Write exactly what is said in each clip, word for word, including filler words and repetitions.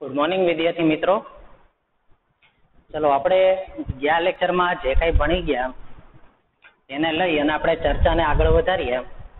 Good morning વિદ્યાર્થી મિત્રો. ચલો આપણે ગયા લેક્ચરમાં જે કંઈ ભણી ગયા એને લઈ અને આપણે ચર્ચાને આગળ વધારીએ.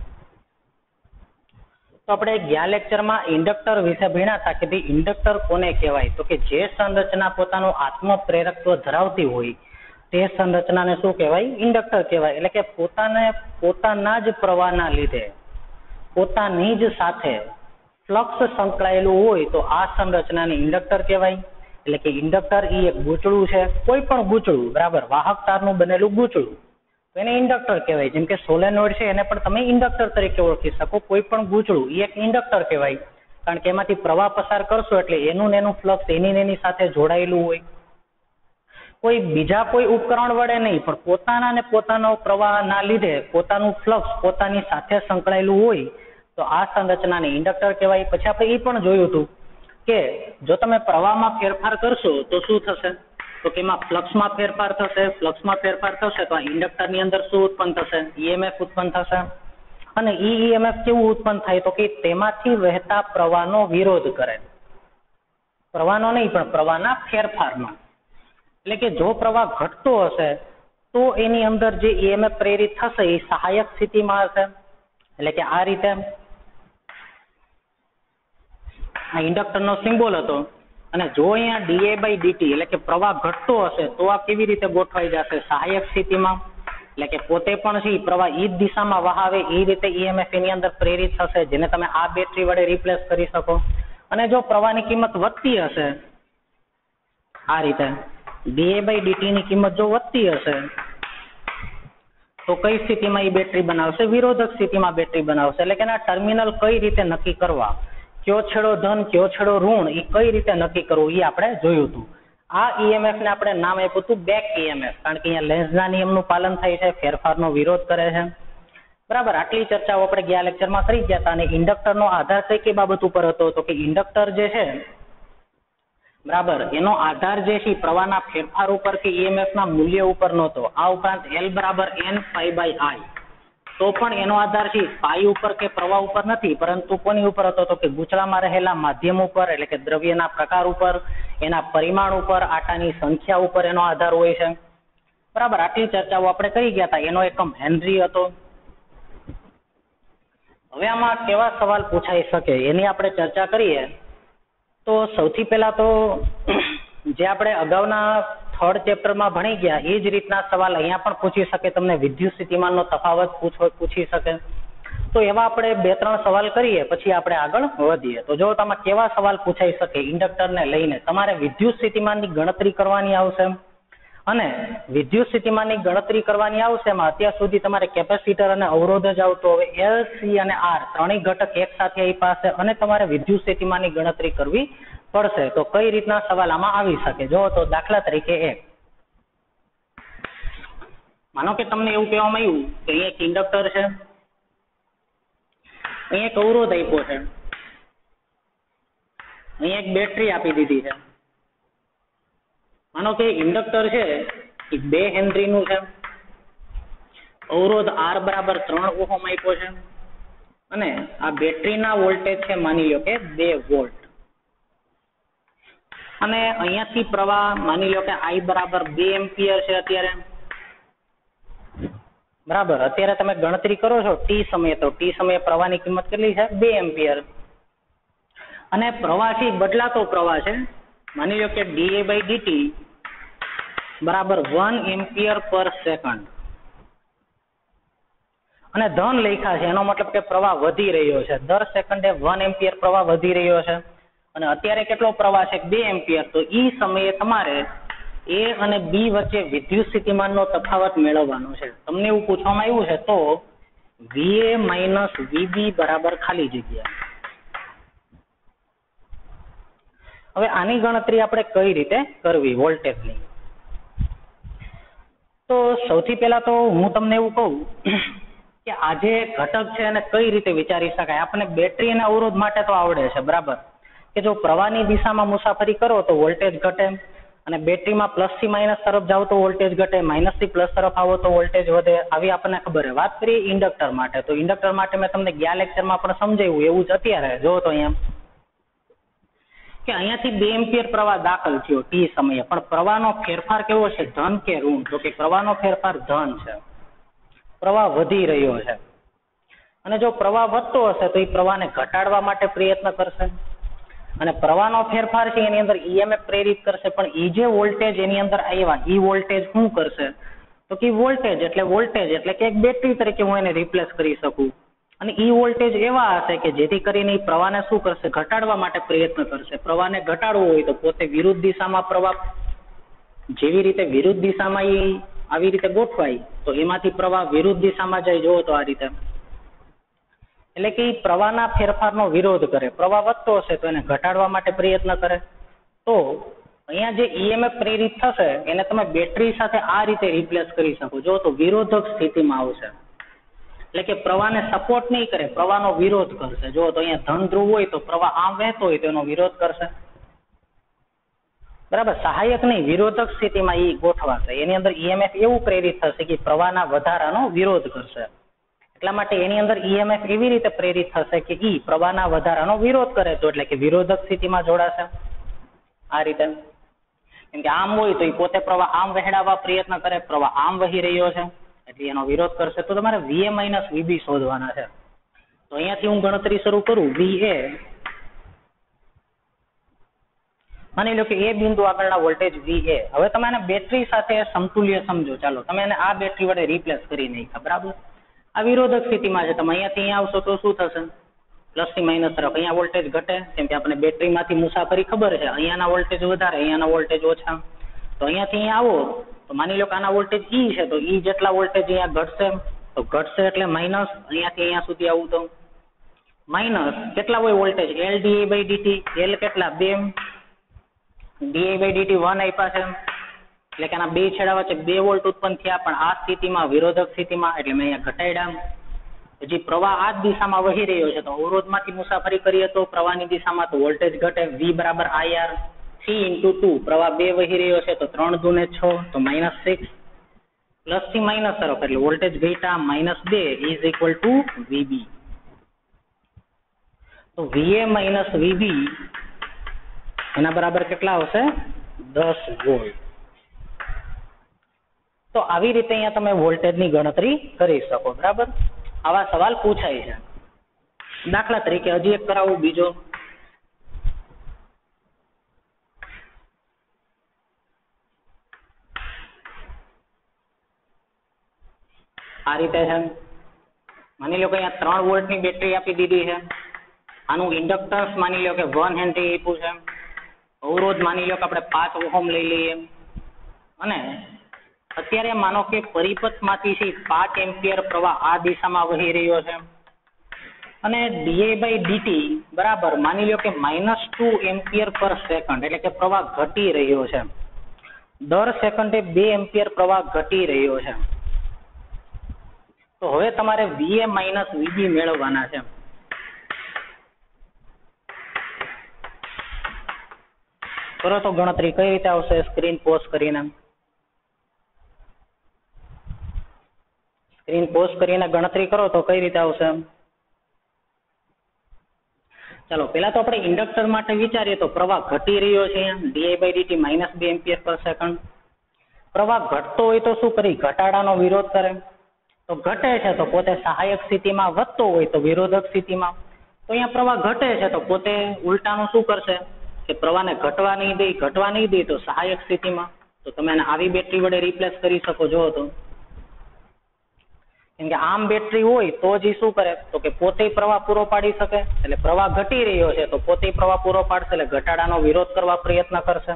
તો આપણે ગયા લેક્ચરમાં ઇન્ડક્ટર વિશે ભણ્યા હતા કે ભાઈ ઇન્ડક્ટર કોને કહેવાય, તો કે જે સંરચના પોતાનું આત્મપ્રેરકત્વ ધરાવતી હોય તે સંરચનાને શું કહેવાય? ઇન્ડક્ટર કહેવાય. એટલે કે પોતાને પોતાના જ પ્રવાહના લીધે પોતાની જ સાથે ફ્લક્સ સંકળાયેલું હોય તો આ સંરચનાને ઇન્ડક્ટર કહેવાય. એટલે કે ઇન્ડક્ટર એ એક ગૂંચળું છે, કોઈ પણ ગૂંચળું, બરાબર, વાહક તારનું બનેલું ગૂંચળું, તો એને ઇન્ડક્ટર કહેવાય. જેમ કે સોલેનોઇડ છે એને પણ તમે ઇન્ડક્ટર તરીકે ઓળખી શકો. કોઈ પણ ગૂંચળું એ એક ઇન્ડક્ટર કહેવાય, કારણ કે એમાંથી પ્રવાહ પસાર કરશો એટલે એનું ને એનું ફ્લક્સ એની એની સાથે જોડાયેલું હોય. કોઈ બીજા કોઈ ઉપકરણ વડે નહીં, પણ પોતાના ને પોતાનો પ્રવાહના લીધે પોતાનું ફ્લક્સ પોતાની સાથે સંકળાયેલું હોય તો આ સંરચનાને ઇન્ડક્ટર કહેવાય. પછી આપણે એ પણ જોયું હતું કે જો તમે પ્રવાહમાં ફેરફાર કરશો તો શું થશે, તો કે એમાં ફ્લક્સમાં ફેરફાર થશે. ફ્લક્સમાં ફેરફાર થશે તો આ ઇન્ડક્ટરની અંદર શું ઉત્પન્ન થશે? ઈએમએફ ઉત્પન્ન થશે. અને ઈ ઈએમએફ કેવું ઉત્પન્ન થાય, તો કે તેમાંથી વહેતા પ્રવાહનો વિરોધ કરે. પ્રવાહનો નહીં પણ પ્રવાહના ફેરફારમાં. એટલે કે જો પ્રવાહ ઘટતો હશે તો એની અંદર જે ઈએમએફ પ્રેરિત થશે એ સહાયક સ્થિતિમાં હશે. એટલે કે આ રીતે આ ઇન્ડક્ટરનો સિમ્બોલ હતો. અને જો અહીંયા ડીએ બાય ડીટી એટલે કે પ્રવાહ ઘટતો હશે તો આ કેવી રીતે ગોઠવાઈ જશે? સહાયક સ્થિતિમાં. એટલે કે પોતે પણ છે પ્રવાહ એ જ દિશામાં વહાવે એ રીતે ઈએમએફ એની અંદર પ્રેરિત થશે, જેને તમે આ બેટરી વડે રિપ્લેસ કરી શકો. અને જો પ્રવાહની કિંમત વધતી હશે આ રીતે ડીએ બાય ડીટી ની કિંમત જો વધતી હશે તો કઈ સ્થિતિમાં એ બેટરી બનાવશે? વિરોધક સ્થિતિમાં બેટરી બનાવશે. એટલે કે એના ટર્મિનલ કઈ રીતે નક્કી કરવા, કયો છેડો ધન કયો છેડો ઋણ, એ કઈ રીતે નક્કી કરવું એ આપણે જોયું હતું. આ ઈએમએફ ને આપણે નામ આપ્યું હતું બેક ઈએમએફ, કારણ કે અહીંયા લેન્ઝના નિયમનું પાલન થાય છે, ફેરફારનો વિરોધ કરે છે. બરાબર, આટલી ચર્ચાઓ આપણે ગયા લેક્ચરમાં કરી ગયા હતા. અને ઇન્ડક્ટરનો આધાર કઈ કઈ બાબત ઉપર હતો, તો કે ઇન્ડક્ટર જે છે બરાબર એનો આધાર જે છે પ્રવાહના ફેરફાર ઉપર કે ઈએમએફ ના મૂલ્ય ઉપર નહોતો. આ ઉપરાંત એલ બરાબર એન પાઈ બાય આઈ, તો પણ એનો આધાર છે પાઈ ઉપર કે પ્રવાહ ઉપર નથી, પરંતુ કોની ઉપર હતો, તો કે ગૂંચળામાં રહેલા માધ્યમ ઉપર, એટલે કે દ્રવ્યના પ્રકાર ઉપર, એના પરિમાણ ઉપર, આટાની સંખ્યા ઉપર એનો આધાર હોય છે. બરાબર, આટલી ચર્ચાઓ આપણે કરી ગયા હતા. એનો એકમ હેનરી હતો. હવે આમાં કેવા સવાલ પૂછાઈ શકે એની આપણે ચર્ચા કરીએ. તો સૌથી પહેલા તો જે આપણે અગાઉના થર્ડ ચેપ્ટરમાં ભણી ગયા એ જ રીતના સવાલ અહીંયા પણ પૂછી શકે, તમને વિદ્યુત સ્થિતિમાનનો તફાવત પૂછો પૂછી શકે. તો એવા આપણે બે ત્રણ સવાલ કરીએ પછી આપણે આગળ વધીએ. તો જો તમે કેવા સવાલ પૂછાઈ શકે ઇન્ડક્ટરને લઈને, તમારે વિદ્યુત સ્થિતિમાનની ગણતરી કરવાની આવશે. અને વિદ્યુત સ્થિતિમાનની ગણતરી કરવાની આવશે એમાં અત્યાર સુધી તમારે કેપેસિટર અને અવરોધ જ આવતો. હવે એલ, સી અને આર ત્રણેય ઘટક એક સાથે આવી પાસે અને તમારે વિદ્યુત સ્થિતિમાનની ગણતરી કરવી પડશે. તો કઈ રીતના સવાલ આમાં આવી શકે, જો તો દાખલા તરીકે એક માનો કે તમને એવું કહેવામાં આવ્યું કે અહીંયા એક ઇન્ડક્ટર છે, અહીંયા એક અવરોધ આપ્યો છે, અહીંયા એક બેટરી આપી દીધી છે. માનો કે ઇન્ડક્ટર છે એ બે હેનરીનું છે, અવરોધ આર બરાબર ત્રણ ઓહમ આપ્યો છે, અને આ બેટરીના વોલ્ટેજ છે માની લો કે બે વોલ્ટ, અને અહીંયાથી પ્રવાહ માની લો કે આઈ બરાબર બે એમ્પિયર છે અત્યારે. બરાબર, અત્યારે તમે ગણતરી કરો છો ટી સમયે, તો ટી સમયે પ્રવાહની કિંમત કેટલી છે? બે એમ્પિયર. અને પ્રવાહથી બદલાતો પ્રવાહ છે માની લો કે ડીએ બાય ડીટી બરાબર વન એમ્પિયર પર સેકન્ડ. અને ધન લેખા છે એનો મતલબ કે પ્રવાહ વધી રહ્યો છે, દર સેકન્ડે વન એમ્પિયર પ્રવાહ વધી રહ્યો છે. અને અત્યારે કેટલો પ્રવાહ છે? બે એમ્પિયર. તો ઈ સમયે તમારે એ અને બી વચ્ચે વિદ્યુત સ્થિતિમાનનો તફાવત મેળવવાનો છે. તમને એવું પૂછવામાં આવ્યું છે તો વીએ માઇનસ વીબી બરાબર ખાલી જગ્યા. હવે આની ગણતરી આપણે કઈ રીતે કરવી વોલ્ટેજની? તો સૌથી પહેલા તો હું તમને એવું કહું કે આ જે ઘટક છે એને કઈ રીતે વિચારી શકાય. આપણને બેટરી અને અવરોધ માટે તો આવડે છે, બરાબર, કે જો પ્રવાહની દિશામાં મુસાફરી કરો તો વોલ્ટેજ ઘટે, અને બેટરીમાં પ્લસ થી માઇનસ તરફ જાઓ તો વોલ્ટેજ ઘટે, માઇનસ થી પ્લસ તરફ આવો તો વોલ્ટેજ વધે. આવી આપણને ખબર છે. વાત કરીએ ઇન્ડક્ટર માટે, તો ઇન્ડક્ટર માટે મેં તમને ગયા લેક્ચરમાં પણ સમજાવ્યું એવું જ અત્યારે જો તો અહીંયા કે અહીંયાથી બે એમ્પિયર પ્રવાહ દાખલ થયો ટી સમયે, પણ પ્રવાહનો ફેરફાર કેવો છે, ધન કે ઋણ? તો કે પ્રવાહનો ફેરફાર ધન છે, પ્રવાહ વધી રહ્યો છે. અને જો પ્રવાહ વધતો હશે તો એ પ્રવાહને ઘટાડવા માટે પ્રયત્ન કરશે, અને પ્રવાહનો ફેરફાર છે એની અંદર ઈએમએફ પ્રેરિત કરશે. પણ એ જે વોલ્ટેજ એની અંદર આવ્યા એ વોલ્ટેજ શું કરશે? તો કે વોલ્ટેજ એટલે વોલ્ટેજ એટલે કે એક બેટરી તરીકે હું એને રિપ્લેસ કરી શકું. અને એ વોલ્ટેજ એવા હશે કે જેથી કરીને એ પ્રવાહને શું કરશે? ઘટાડવા માટે પ્રયત્ન કરશે. પ્રવાહને ઘટાડવો હોય તો પોતે વિરુદ્ધ દિશામાં પ્રવાહ, જેવી રીતે વિરુદ્ધ દિશામાં એ આવી રીતે ગોઠવાય તો એમાંથી પ્રવાહ વિરુદ્ધ દિશામાં જાય. જોવો તો આ રીતે, એટલે કે પ્રવાહના ફેરફારનો વિરોધ કરે. પ્રવાહ વધતો હશે તો એને ઘટાડવા માટે પ્રયત્ન કરે. તો અહીંયા જે ઈએમએફ પ્રેરિત થશે એને તમે બેટરી સાથે આ રીતે રિપ્લેસ કરી શકો. જો તો વિરોધક સ્થિતિમાં આવશે, એટલે કે પ્રવાહને સપોર્ટ નહીં કરે, પ્રવાહનો વિરોધ કરશે. જો તો અહીંયા ધન ધ્રુવ હોય તો પ્રવાહ આમ વહેતો હોય તો એનો વિરોધ કરશે, બરાબર? સહાયક નહીં, વિરોધક સ્થિતિમાં એ ગોઠવાશે. એની અંદર ઈએમએફ એવું પ્રેરિત થશે કે પ્રવાહના વધારાનો વિરોધ કરશે. એટલા માટે એની અંદર ઈએમએફ એવી રીતે પ્રેરિત થશે કે ઈ પ્રવાહના વધારાનો વિરોધ કરે, તો એટલે કે વિરોધક સ્થિતિમાં જોડાશે આ રીતે. કેમ કે આમ હોય તો એ પોતે પ્રવાહ આમ વહેડાવવા પ્રયત્ન કરે, પ્રવાહ આમ વહી રહ્યો છે એટલે એનો વિરોધ કરશે. તો તમારે વીએ માઇનસ વીબી શોધવાના છે. તો અહીંયાથી હું ગણતરી શરૂ કરું. વીએ, માની લો કે એ બિંદુ આગળના વોલ્ટેજ વીએ. હવે તમે એને બેટરી સાથે સમતુલ્ય સમજો. ચાલો તમે એને આ બેટરી વડે રિપ્લેસ કરી નાખ્યા, બરાબર? આ વિરોધક સ્થિતિમાં છે. તમે અહીંયાથી અહીંયા આવશો તો શું થશે? પ્લસ થી માઇનસ તરફ. અહીંયા વોલ્ટેજ ઘટે, કેમ કે આપણે બેટરીમાંથી મુસાફરી ખબર છે. અહીંયાના વોલ્ટેજ વધારે, અહીંયાના વોલ્ટેજ ઓછા. તો અહીંયાથી અહીંયા આવો તો માની લો કે આના વોલ્ટેજ ઈ છે, તો ઈ જેટલા વોલ્ટેજ અહીંયા ઘટશે તો ઘટશે એટલે માઇનસ. અહીંયાથી અહીંયા સુધી આવું તો માઇનસ કેટલા હોય voltage? L DI by DT. L કેટલા? બે. ડીઆઈ બાય ડીટી વન આપ્યા છે, એટલે કે આના બે છેડા વચ્ચે બે વોલ્ટ ઉત્પન્ન થયા. પણ આ સ્થિતિમાં, વિરોધક સ્થિતિમાં, એટલે મેં અહીંયા ઘટાડ્યા. હજી પ્રવાહ આ જ દિશામાં વહી રહ્યો છે, તો અવરોધમાંથી મુસાફરી કરીએ તો પ્રવાહની દિશામાં તો વોલ્ટેજ ઘટે. વી બરાબર આઈઆર થ્રી ઇન્ટુ ટુ. પ્રવાહ બે વહી રહ્યો છે તો ત્રણ દુને છ, તો માઇનસ સિક્સ. પ્લસ થી માઇનસ તરફ એટલે વોલ્ટેજ ઘટ્યા, માઇનસ બે ઇઝ ઇક્વલ ટુ વીબી. તો વીએ માઇનસ વીબી એના બરાબર કેટલા આવશે? દસ વોલ્ટ. તો આવી રીતે અહીંયા તમે વોલ્ટેજની ગણતરી કરી શકો, બરાબર? આવા સવાલ પૂછાય છે. દાખલા તરીકે હજી એક કરાવું, બીજો. આ રીતે છે. માની લો કે અહીંયા ત્રણ વોલ્ટની બેટરી આપી દીધી છે. આનું ઇન્ડક્ટન્સ માની લો કે વન હેનરી આપ્યું છે. અવરોધ માની લો કે આપણે પાંચ ઓહમ લઈ લઈએ. અને અત્યારે માનો કે પરિપથમાંથી છે પાંચ એમ્પિયર પ્રવાહ આ દિશામાં વહી રહ્યો છે. અને ડીએ બાય ડીટી બરાબર માની લો કે minus two ampere per second, એટલે કે પ્રવાહ ઘટી રહ્યો છે. દર સેકન્ડે બે એમ્પિયર પ્રવાહ ઘટી રહ્યો છે. તો હવે તમારે વીએ માઇનસ વીબી મેળવવાના છે. કરો તો ગણતરી કઈ રીતે આવશે? સ્ક્રીન પોઝ કરીને સ્ક્રીન પોઝ કરીને ગણતરી કરો તો કઈ રીતે આવશે? ચાલો પેલા તો આપણે ઇન્ડક્ટર માટે વિચારીએ તો પ્રવાહ ઘટી રહ્યો છે. ડીઆઈ બાય ડીટી માઇનસ બે એમ્પિયર પર સેકન્ડ. પ્રવાહ ઘટતો હોય તો શું કરી? ઘટાડાનો વિરોધ કરે. તો ઘટે છે તો પોતે સહાયક સ્થિતિમાં, વધતો હોય તો વિરોધક સ્થિતિમાં. તો અહીંયા પ્રવાહ ઘટે છે તો પોતે ઉલટાનું શું કરશે કે પ્રવાહને ઘટવા નહીં દે. ઘટવા નહીં દે તો સહાયક સ્થિતિમાં. તો તમે એને આવી બેટરી વડે રિપ્લેસ કરી શકો. જો તો કેમ કે આમ બેટરી હોય તો જ શું કરે તો કે પોતે પ્રવાહ પૂરો પાડી શકે. એટલે પ્રવાહ ઘટી રહ્યો છે તો પોતે પ્રવાહ પૂરો પાડશે, એટલે ઘટાડાનો વિરોધ કરવા પ્રયત્ન કરશે.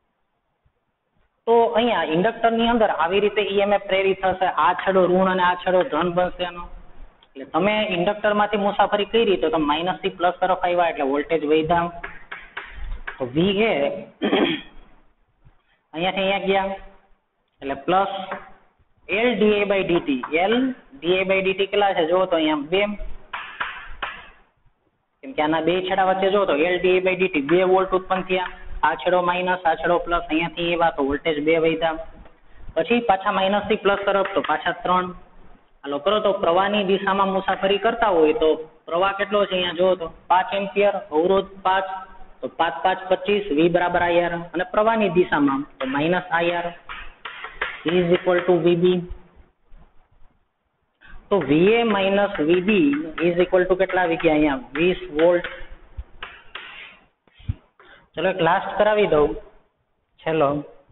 તો અહીંયા ઇન્ડક્ટરની અંદર આવી રીતે ઈએમએફ પ્રેરિત થશે. આ છેડો ઋણ અને આ છેડો ધન બનશે એનો. એટલે તમે ઇન્ડક્ટરમાંથી મુસાફરી કરી તો તમે માઇનસ થી પ્લસ તરફ આવ્યા એટલે વોલ્ટેજ વધ્યા. તો વી એ અહીંયાથી અહીંયા ગયા એટલે plus L DA by DT. L DA by DT કેટલા છે? જો તો અહીંયા બે. કેમ કે આના બે છેડા વચ્ચે જો તો એલ ડીએ બાય ડીટી બે વોલ્ટ ઉત્પન્ન થયા. આ છેડો માઇનસ, આ છેડો પ્લસ. અહીંયાથી એવા તો વોલ્ટેજ બે વધ્યા. પછી પાછા માઇનસ થી પ્લસ તરફ તો પાછા ત્રણ. હાલો કરો તો પ્રવાહની દિશામાં મુસાફરી કરતા હોય તો પ્રવાહ કેટલો છે? અહીંયા જો તો પાંચ એમ્પિયર, અવરોધ પાંચ, તો પાંચ પાંચ પચીસ, વી બરાબર આઈ આર, અને પ્રવાહની દિશામાં તો minus I R is equal to VB. તો VA minus VB is equal to કેટલા આવી ગયા અહીંયા? વીસ વોલ્ટ. ચલો એક લાસ્ટ કરાવી દઉં, છેલ્લો.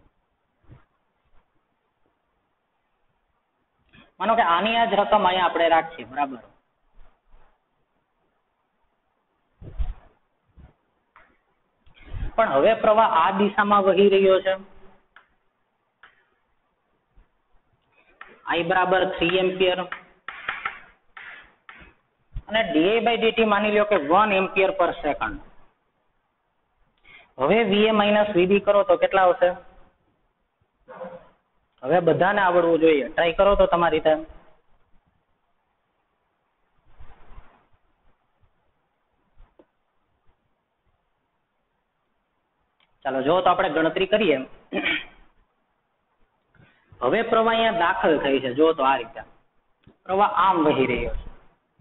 માનો કે આની આ જ રકમ અહીંયા આપણે રાખીએ, બરાબર. પણ હવે પ્રવાહ આ દિશામાં વહી રહ્યો છે. I બરાબર થ્રી એમ્પિયર અને ડીઆઈ બાય ડીટી માની લો કે વન એમ્પિયર પર સેકન્ડ. હવે વીએ માઇનસ વીબી કરો તો કેટલા આવશે? હવે બધાને આવડવું જોઈએ. ટ્રાય કરો તો તમારી રીતે. ચાલો જો તો આપણે ગણતરી કરીએ. હવે પ્રવાહ અહીંયા દાખલ થઈ છે. જો તો આ રીતે પ્રવાહ આમ વહી રહ્યો છે.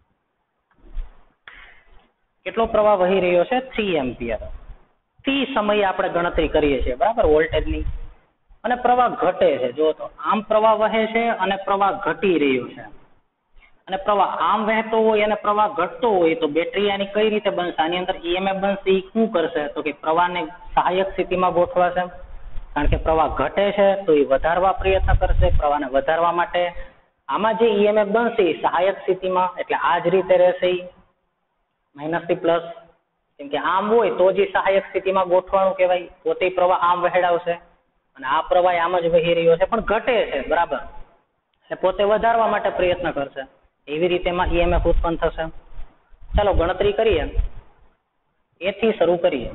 કેટલો પ્રવાહ વહી રહ્યો છે? Three ampere. ટી સમયે આપણે ગણતરી કરીએ છીએ, બરાબર, વોલ્ટેજની. અને પ્રવાહ ઘટે છે. જો તો આમ પ્રવાહ વહે છે અને પ્રવાહ ઘટી રહ્યો છે. અને પ્રવાહ આમ વહેતો હોય અને પ્રવાહ ઘટતો હોય તો બેટરી આની કઈ રીતે બનશે? આની અંદર ઈએમએફ બનશે. એ શું કરશે? તો કે પ્રવાહને સહાયક સ્થિતિમાં ગોઠવાશે. કારણ કે પ્રવાહ ઘટે છે તો એ વધારવા પ્રયત્ન કરશે. પ્રવાહને વધારવા માટે આમાં જે ઈએમએફ બનશે એ સહાયક સ્થિતિમાં, એટલે આ જ રીતે રહેશે. માઇનસ થી પ્લસ, કેમ કે આમ હોય તો જે સહાયક સ્થિતિમાં ગોઠવાનું કહેવાય. પોતે પ્રવાહ આમ વહેડાવશે અને આ પ્રવાહ આમ જ વહી રહ્યો છે પણ ઘટે છે, બરાબર, એટલે પોતે વધારવા માટે પ્રયત્ન કરશે. એવી રીતે એમાં ઈએમએફ ઉત્પન્ન થશે. ચાલો ગણતરી કરીએ. એ થી શરૂ કરીએ.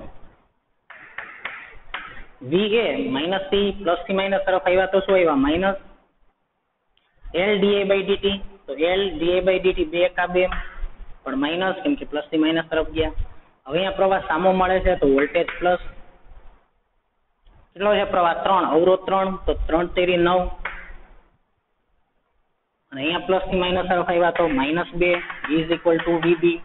વી એ માઇનસ થી પ્લસ થી માઇનસ તરફ આવ્યા તો શું આવ્યા? Minus L DA by DT. તો એલ ડીએ બાય ડીટી બે એકા બે, પણ માઇનસ, કેમ કે પ્લસ થી માઇનસ તરફ ગયા. હવે અહીંયા પ્રવાહ સામો મળે છે તો વોલ્ટેજ પ્લસ. કેટલો છે પ્રવાહ? ત્રણ. અવરોધ ત્રણ, તો ત્રણ તેરી નવ. અને અહીંયા પ્લસ થી માઇનસ તરફ આવ્યા તો માઇનસ બે ઇઝ ઇક્વલ ટુ વીબી.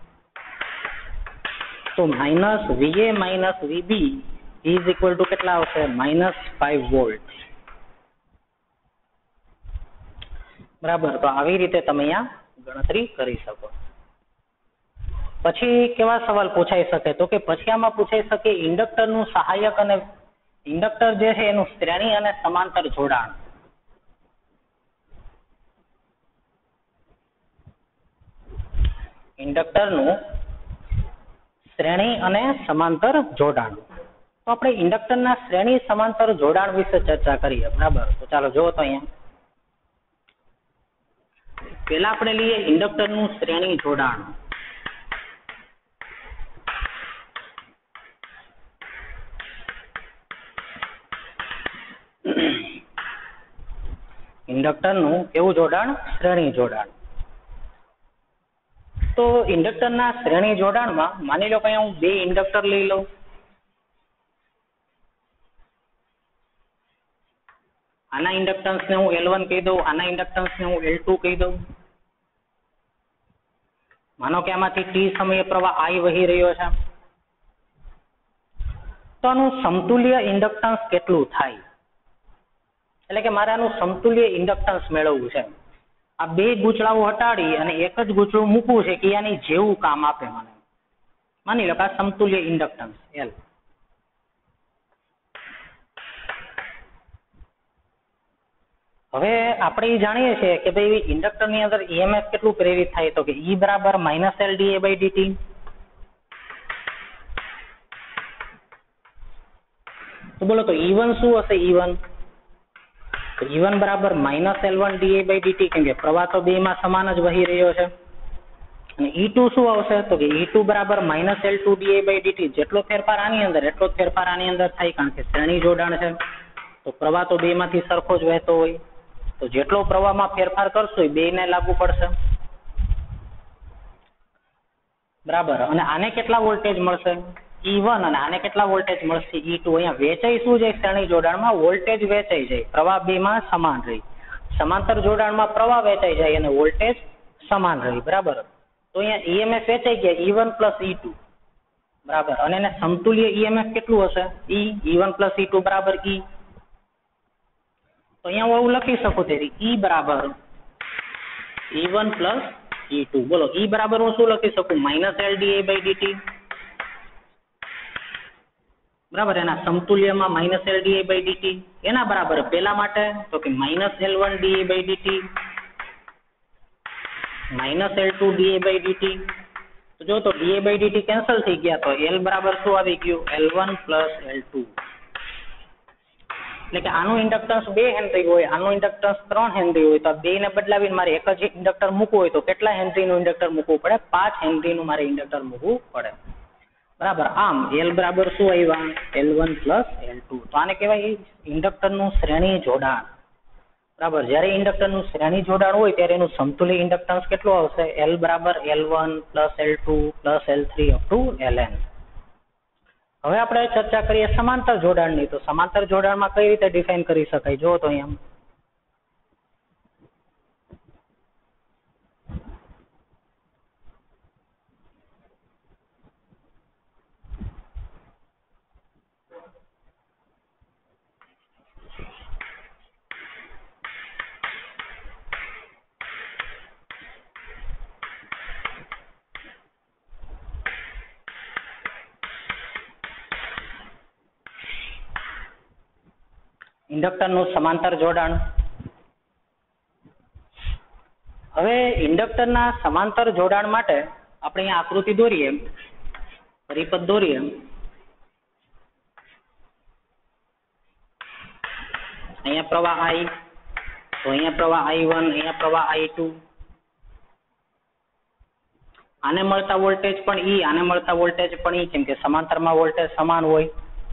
તો minus VA minus VB is equal to કેટલા આવશે? Minus five volt. બરાબર. તો આવી રીતે તમે અહીંયા ગણતરી કરી શકો. પછી કેવા સવાલ પૂછાઈ શકે? તો કે પછી આમાં પૂછાઈ શકે ઇન્ડક્ટરનું સહાયક અને ઇન્ડક્ટર જે છે એનું શ્રેણી અને સમાંતર જોડાણ. ઇન્ડક્ટરનું શ્રેણી અને સમાંતર જોડાણ. તો આપણે ઇન્ડક્ટરના શ્રેણી સમાંતર જોડાણ વિશે ચર્ચા કરીએ, બરાબર. તો ચાલો જો તો અહીંયા પેલા આપણે લઈએ ઇન્ડક્ટરનું શ્રેણી જોડાણ. ઇન્ડક્ટરનું કેવું જોડાણ? શ્રેણી જોડાણ. તો ઇન્ડક્ટરના શ્રેણી જોડાણમાં માની લો કે હું બે ઇન્ડક્ટર લઈ લઉં. આના ઇન્ડક્ટન્સને હું એલ વન કહી દઉં, આના ઇન્ડક્ટન્સને હું એલ ટુ કહી દઉં. માનો કે આમાંથી ટી સમયે પ્રવાહ આઈ વહી રહ્યો છે. તો આનું સમતુલ્ય ઇન્ડક્ટન્સ કેટલું થાય? એટલે કે મારે આનું સમતુલ્ય ઇન્ડક્ટન્સ મેળવવું છે. આ બે ગૂંચળાઓ હટાડી અને એક જ ગૂંચળું મૂકવું છે કે આની જેવું કામ આપે મને. માની લો કે આ સમતુલ્ય ઇન્ડક્ટન્સ એલ. હવે આપણે જાણીએ છીએ કે ભાઈ ઇન્ડક્ટરની અંદર ઈએમએફ કેટલું પ્રેરિત થાય? તો કે ઈ બરાબર minus L DA by DT. તો બોલો તો ઈ વન શું હશે? ઈ વન તો ઈ વન બરાબર minus L one DA by DT, કેમ કે પ્રવાહ તો બે માં સમાન જ વહી રહ્યો છે. અને ઈ ટુ શું આવશે? તો કે ઈ ટુ બરાબર minus L two DA by DT. જેટલો ફેરફાર આની અંદર એટલો જ ફેરફાર આની અંદર થાય, કારણ કે શ્રેણી જોડાણ છે. તો પ્રવાહ તો બે માંથી સરખો જ વહેતો હોય, તો જેટલો પ્રવાહમાં ફેરફાર કરશો એ બે ને લાગુ પડશે, બરાબર. અને આને કેટલા વોલ્ટેજ મળશે? E one. અને આને કેટલા વોલ્ટેજ મળશે? E two. અહીંયા વેચાઈ શું જાય? શ્રેણી જોડાણમાં વોલ્ટેજ વેચાઈ જાય, પ્રવાહ બે માં સમાન રહી. સમાંતર જોડાણમાં પ્રવાહ વેચાઈ જાય અને વોલ્ટેજ સમાન રહી, બરાબર. તો અહીંયા ઈએમએફ વેચાઈ ગયા E one plus E two, બરાબર, અને એને સમતુલ્ય ઈએમએફ કેટલું હશે? E E one plus E two બરાબર ઈ. તો અહીંયા હું આવું લખી શકું તેથી ઈ બરાબર E one plus E two. બોલો ઈ બરાબર હું શું લખી શકું? Minus L D A by DT. બરાબર, એના સમતુલ્યમાં minus L D A by DT. એના બરાબર પેલા માટે તો કે minus L one D A by DT minus L two D A by DT. તો જો તો D A by DT cancel થઈ ગયા તો એલ બરાબર શું આવી ગયું? L one plus L two. એટલે કે આનું ઇન્ડક્ટન્સ બે હેનરી હોય, આનું ઇન્ડક્ટન્સ ત્રણ હેનરી હોય, તો બે ને બદલાવીને મારે એક જ ઇન્ડક્ટર મૂકવું હોય તો કેટલા હેનરીનું ઇન્ડક્ટર મૂકવું પડે? પાંચ હેનરીનું મારે ઇન્ડક્ટર મૂકવું પડે. બરાબર, આમ એલ બરાબર શું આવ્યા? L one plus L two. તો આને કહેવાય ઇન્ડક્ટરનું શ્રેણી જોડાણ. બરાબર, જ્યારે ઇન્ડક્ટરનું શ્રેણી જોડાણ હોય ત્યારે એનું સમતુલ્ય ઇન્ડક્ટન્સ કેટલું આવશે? એલ બરાબર L one plus L two plus L three up to L N. હવે આપણે ચર્ચા કરીએ સમાંતર જોડાણની. તો સમાંતર જોડાણમાં કઈ રીતે ડિફાઇન કરી શકાય? જો તો અહીંયા ઇન્ડક્ટરનું સમાંતર જોડાણ. હવે ઇન્ડક્ટરના સમાંતર જોડાણ માટે આપણે અહીંયા આકૃતિ દોરીએ, પરિપથ દોરીએ. અહીંયા પ્રવાહ આઈ, તો અહીંયા પ્રવાહ આઈ વન, અહીંયા પ્રવાહ આઈ ટુ. આને મળતા વોલ્ટેજ પણ ઈ, આને મળતા વોલ્ટેજ પણ ઈ, કેમ કે સમાંતરમાં વોલ્ટેજ સમાન હોય.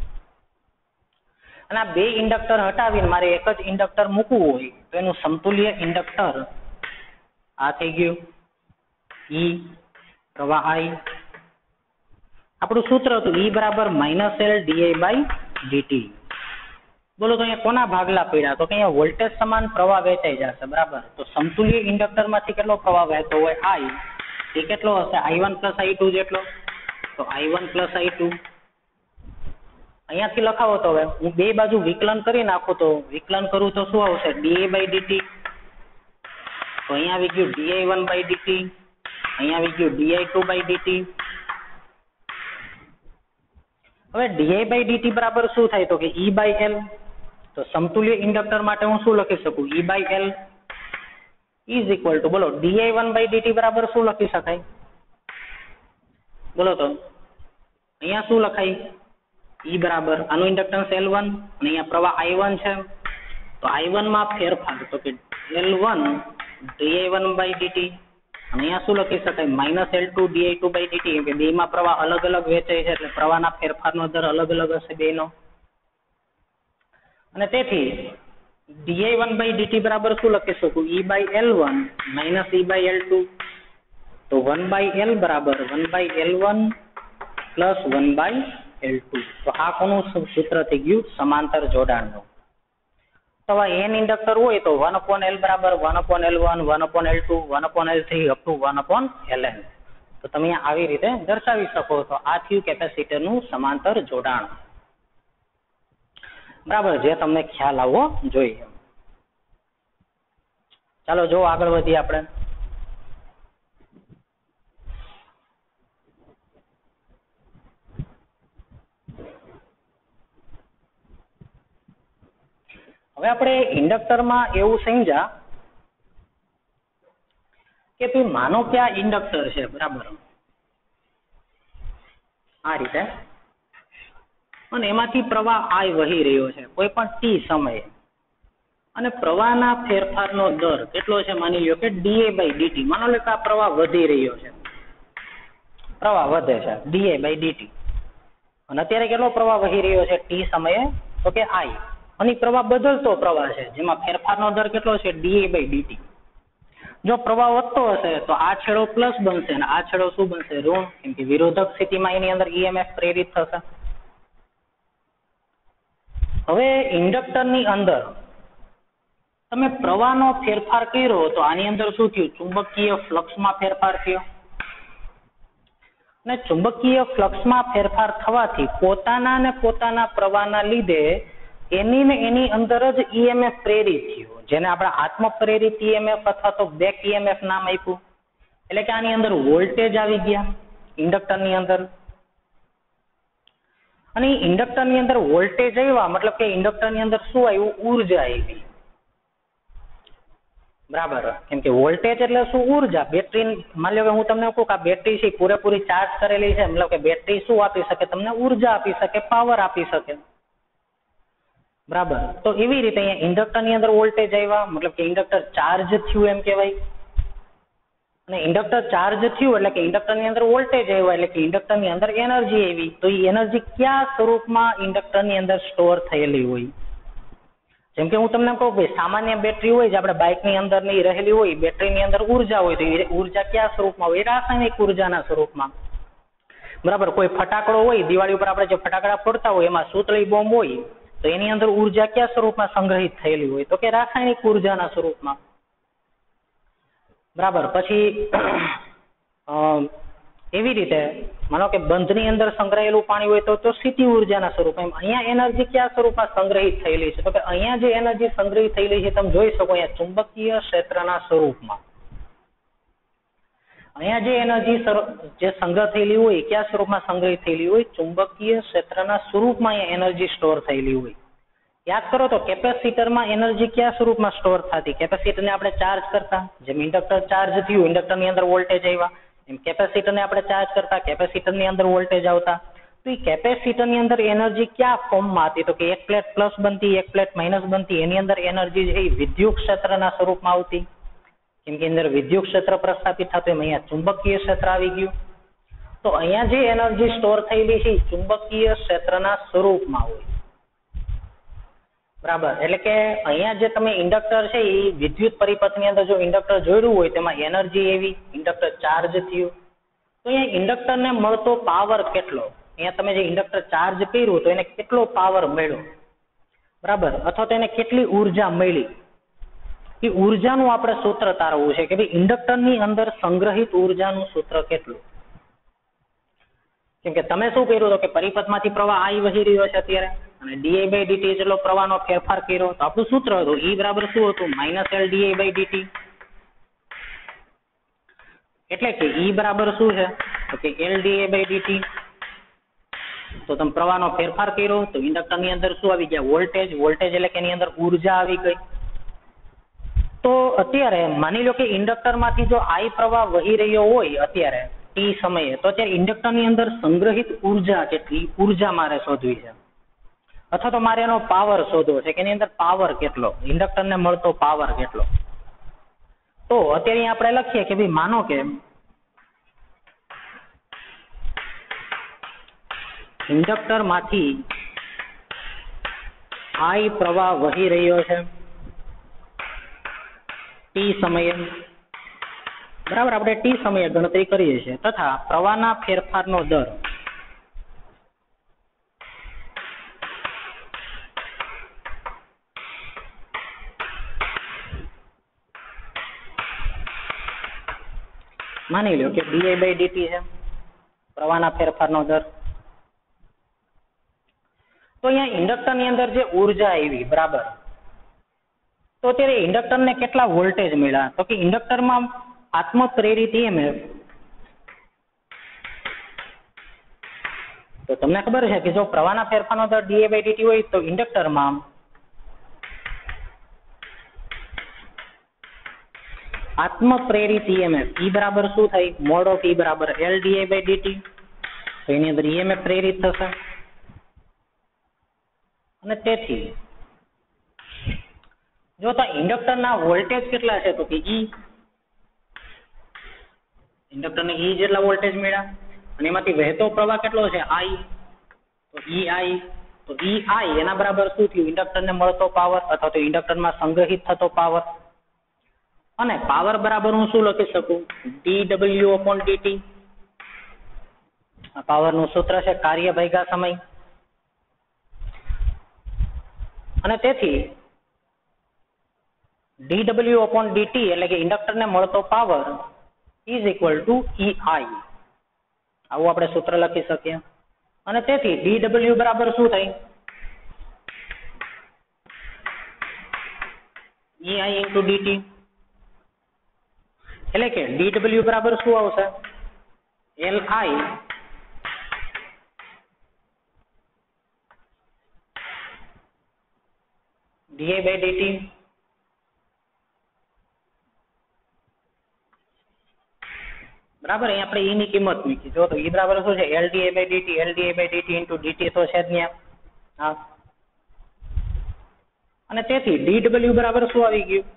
અને આ બે ઇન્ડક્ટર હટાવીને મારે એક જ ઇન્ડક્ટર મૂકવું હોય તો એનું સમતુલ્ય ઇન્ડક્ટર આ થઈ ગયું ઈ, પ્રવાહ આઈ. આપણું સૂત્ર હતું ઈ બરાબર minus L DA by DT. બોલો તો અહીંયા કોના ભાગલા પડ્યા? તો કે અહીંયા વોલ્ટેજ સમાન પ્રવાહ વેચાઈ જશે. બરાબર, તો સમતુલ્ય ઇન્ડક્ટર માંથી કેટલો પ્રવાહ વહેતો હોય? આઈ. એ કેટલો હશે? I one plus I two જેટલો. તો I one plus I two અહીંયાથી લખાવો. તો હવે હું બે બાજુ વિકલન કરી નાખું તો વિકલન કરું તો શું આવશે? DA by DT. તો અહીંયા આવી ગયું ડીઆઈ વન બાય ડીટી, અહીંયા આવી ગયું ડીઆઈ ટુ બાય ડીટી. હવે ડીઆઈ બાય ડીટી બરાબર શું થાય? તો કે ઈ બાય એલ. તો સમતુલ્ય ઇન્ડક્ટર માટે હું શું લખી શકું? E by L is equal to, બોલો ડીઆઈ વન બાય ડીટી બરાબર શું લખી શકાય? બોલો તો અહીંયા શું લખાય? ઈ બરાબર આનું ઇન્ડક્ટન્સ એલ વન અને અહીંયા પ્રવાહ આઈ વન છે, તો આઈ વન માં ફેરફાર તો કે L one DI one by DT. અને અહીંયા શું લખી શકાય? Minus L two DI two by DT. કે બે માં પ્રવાહ અલગ અલગ વેચાય છે એટલે પ્રવાહના ફેરફારનો દર અલગ અલગ હશે બેનો. અને તેથી ડીઆઈ વન બાય ડીટી બરાબર શું લખી શકું? E by L one minus E by L two. તો વન બાય એલ બરાબર one by L one plus one by L two. તો આ કોનું સૂત્ર થઈ ગયું? સમાંતર જોડાણનું. તો એન ઇન્ડક્ટર હોય તો વન અપોન એલ બરાબર one upon L one, one upon L two, one upon L three up to one upon L N. તો તમે આવી રીતે દર્શાવી શકો. તો આ થયું કેપેસિટરનું સમાંતર જોડાણ. બરાબર, જે તમને ખ્યાલ આવવો જોઈએ. ચાલો જો આગળ વધીએ આપણે. હવે આપણે ઇન્ડક્ટરમાં એવું સમજ્યા કે ભાઈ માનો કે આ ઇન્ડક્ટર છે. બરાબર, આ રીતે, અને એમાંથી પ્રવાહ આઈ વહી રહ્યો છે કોઈ પણ ટી સમયે, અને પ્રવાહના ફેરફારનો દર કેટલો છે? માની લો કે ડીએ બાય ડીટી. માનો લો કે આ પ્રવાહ વધી રહ્યો છે, પ્રવાહ વધે છે ડીએ બાય ડીટી. અને અત્યારે કેટલો પ્રવાહ વહી રહ્યો છે ટી સમયે? તો કે આઈ. અને પ્રવાહ બદલતો પ્રવાહ છે જેમાં ફેરફારનો દર કેટલો છે? DA by DT. જો પ્રવાહ વધતો હશે તો આ છેડો પ્લસ બનશે અને આ છેડો શું બનશે? ઋણ, કેમ કે વિરોધક સ્થિતિમાં એની અંદર ઈએમએફ પ્રેરિત થશે. હવે ઇન્ડક્ટરની અંદર તમે પ્રવાહનો ફેરફાર કર્યો તો આની અંદર શું થયું? ચુંબકીય ફ્લક્સમાં ફેરફાર થયો. અને ચુંબકીય ફ્લક્સમાં ફેરફાર થવાથી પોતાના ને પોતાના પ્રવાહના લીધે એની ને એની અંદર જ ઈએમએફ પ્રેરિત થયું, જેને આપણે આત્મ પ્રેરિત ઈએમએફ અથવા તો બેક ઈએમએફ નામ આપ્યું. એટલે કે આની અંદર વોલ્ટેજ આવી ગયા ઇન્ડક્ટરની અંદર, અને ઇન્ડક્ટરની અંદર વોલ્ટેજ આવ્યા મતલબ કે ઇન્ડક્ટરની અંદર શું આવ્યું? ઉર્જા આવી. બરાબર, કેમ કે વોલ્ટેજ એટલે શું? ઉર્જા. બેટરી, માની લો કે હું તમને કહું કે આ બેટરી છે પૂરેપૂરી ચાર્જ કરેલી છે, મતલબ કે બેટરી શું આપી શકે? તમને ઉર્જા આપી શકે, પાવર આપી શકે. બરાબર, તો એવી રીતે અહીંયા ઇન્ડક્ટરની અંદર વોલ્ટેજ આવ્યા મતલબ કે ઇન્ડક્ટર ચાર્જ થયું એમ કહેવાય. અને ઇન્ડક્ટર ચાર્જ થયું એટલે કે ઇન્ડક્ટરની અંદર વોલ્ટેજ આવ્યો એટલે કે ઇન્ડક્ટરની અંદર એનર્જી આવી. તો એ એનર્જી કયા સ્વરૂપમાં ઇન્ડક્ટરની અંદર સ્ટોર થયેલી હોય? જેમ કે હું તમને કહું કે સામાન્ય બેટરી હોય જે આપણે બાઇકની અંદર ની રહેલી હોય, બેટરીની અંદર ઉર્જા હોય, તો એ ઉર્જા કયા સ્વરૂપમાં હોય? રાસાયણિક ઉર્જાના સ્વરૂપમાં. બરાબર, કોઈ ફટાકડો હોય, દિવાળી ઉપર આપણે જે ફટાકડા ફોડતા હોય એમાં સુતળી બોમ્બ હોય, તો એની અંદર ઉર્જા કયા સ્વરૂપમાં સંગ્રહિત થયેલી હોય? તો કે રાસાયણિક ઉર્જાના સ્વરૂપમાં. બરાબર, પછી એવી રીતે માનો કે બંધની અંદર સંગ્રહેલું પાણી હોય તો તો સ્થિતિ ઉર્જાના સ્વરૂપ. એમ અહીંયા એનર્જી કયા સ્વરૂપમાં સંગ્રહિત થયેલી છે? તો કે અહીંયા જે એનર્જી સંગ્રહિત થયેલી છે તમે જોઈ શકો અહીંયા ચુંબકીય ક્ષેત્રના સ્વરૂપમાં. અહીંયા જે એનર્જી જે સંગ્રહ થયેલી હોય કયા સ્વરૂપમાં સંગ્રહિત થયેલી હોય? ચુંબકીય ક્ષેત્રના સ્વરૂપમાં અહીંયા એનર્જી સ્ટોર થયેલી હોય. યાદ કરો તો કેપેસિટરમાં એનર્જી કયા સ્વરૂપમાં સ્ટોર થતી? કેપેસિટરને આપણે ચાર્જ કરતા, જેમ ઇન્ડક્ટર ચાર્જ થયું ઇન્ડક્ટરની અંદર વોલ્ટેજ આવ્યા, એમ કેપેસિટરને આપણે ચાર્જ કરતા કેપેસિટરની અંદર વોલ્ટેજ આવતા. તો એ કેપેસિટરની અંદર એનર્જી કયા ફોર્મમાં હતી? તો કે એક પ્લેટ પ્લસ બનતી, એક પ્લેટ માઇનસ બનતી, એની અંદર એનર્જી છે એ વિદ્યુત ક્ષેત્રના સ્વરૂપમાં આવતી. કેમ કે અંદર વિદ્યુત ક્ષેત્ર પ્રસ્થાપિત થતું, એમ અહીંયા ચુંબકીય ક્ષેત્ર આવી ગયું. તો અહીંયા જે એનર્જી સ્ટોર થયેલી છે એ ચુંબકીય ક્ષેત્રના સ્વરૂપમાં હોય. બરાબર, એટલે કે અહીંયા જે તમે ઇન્ડક્ટર છે એ વિદ્યુત પરિપથની અંદર જો ઇન્ડક્ટર જોડ્યું હોય તેમાં એનર્જી એવી, ઇન્ડક્ટર ચાર્જ થયું. તો અહીંયા ઇન્ડક્ટરને મળતો પાવર કેટલો? અહીંયા તમે જે ઇન્ડક્ટર ચાર્જ કર્યું તો એને કેટલો પાવર મળ્યો? બરાબર, અથવા તો એને કેટલી ઉર્જા મળી? એ ઉર્જાનું આપણે સૂત્ર તારવવું છે કે ભાઈ ઇન્ડક્ટરની અંદર સંગ્રહિત ઉર્જાનું સૂત્ર કેટલું? કેમ કે તમે શું કર્યું તો કે પરિપથમાંથી પ્રવાહ આઈ વહી રહ્યો છે અત્યારે, અને ડીઆઈ બાય ડીટી જેટલો પ્રવાહનો ફેરફાર કર્યો, તો આપણું સૂત્ર હતું ઈ બરાબર શું હતું? Minus L DI by DT. એટલે કે ઈ બરાબર શું છે? તો કે એલ ડીઆઈ બાય ડીટી. તો તમે પ્રવાહનો ફેરફાર કર્યો તો ઇન્ડક્ટરની અંદર શું આવી ગયા? વોલ્ટેજ. વોલ્ટેજ એટલે કે એની અંદર ઉર્જા આવી ગઈ. તો અત્યારે માની લો કે ઇન્ડક્ટરમાંથી જો આઈ પ્રવાહ વહી રહ્યો હોય અત્યારે ટી સમયે, તો અત્યારે ઇન્ડક્ટરની અંદર સંગ્રહિત ઉર્જા કેટલી? ઉર્જા મારે શોધવી છે, અથવા તો મારે એનો પાવર શોધવો છે કે એની અંદર પાવર કેટલો, ઇન્ડક્ટરને મળતો પાવર કેટલો. તો અત્યારે આપણે લખીએ કે ભાઈ માનો કે ઇન્ડક્ટરમાંથી આઈ પ્રવાહ વહી રહ્યો છે ટી સમયે. બરાબર, આપણે ટી સમયે ગણતરી કરીએ છીએ, તથા પ્રવાહના ફેરફારનો દર માની લો કે ડીઆઈ બાય ડીટી છે પ્રવાહના ફેરફારનો દર. તો અહીંયા ઇન્ડક્ટરની અંદર જે ઉર્જા આવી, બરાબર, તો અત્યારે ઇન્ડક્ટરને કેટલા વોલ્ટેજ મળ્યા? તો કે ઇન્ડક્ટરમાં આત્મ પ્રેરિત ઈએમએફ, તો તમને ખબર છે કે જો પ્રવાહના ફેરફારનો દર ડીઆઈ બાય ડીટી હોય તો ઇન્ડક્ટરમાં આત્મ પ્રેરિત ઈએમએફ ઈ બરાબર શું થાય? મોડ ઓફ ઈ બરાબર એલ ડીઆઈ બાય ડીટી. તો એની અંદર ઈએમએફ પ્રેરિત થશે, અને તેથી જો તો ઇન્ડક્ટરના વોલ્ટેજ કેટલા છે? તો કે ઈ, ઇન્ડક્ટરને ઈ જેટલા વોલ્ટેજ મળ્યા, અને એમાંથી વહેતો પ્રવાહ કેટલો છે? આઈ. તો ઈ આઈ, તો ઈ આઈ એના બરાબર શું થયું? ઇન્ડક્ટરને મળતો પાવર અથવા તો ઇન્ડક્ટરમાં સંગ્રહિત થતો પાવર. અને પાવર બરાબર હું શું લખી શકું? D W upon DT. આ પાવરનું સૂત્ર છે કાર્ય ભાગ્યા સમય. અને તેથી ડી ડબલ્યુ અપોન ડીટી એટલે કે ઇન્ડક્ટરને મળતો power is equal to E I. આવું આપણે સૂત્ર લખી શકીએ. અને તેથી ડી ડબલ્યુ બરાબર શું થાય? E into DT. એટલે કે ડી ડબલ્યુ બરાબર શું આવશે? L I DI by DT. બરાબર, અહીં આપણે ઈ ની કિંમત મૂકી. જો તો ઈ બરાબર શું છે? L DI by DT. L DI by DT into DT તો છે જ ત્યાં. હા. અને તેથી ડી ડબલ્યુ બરાબર શું આવી ગયું?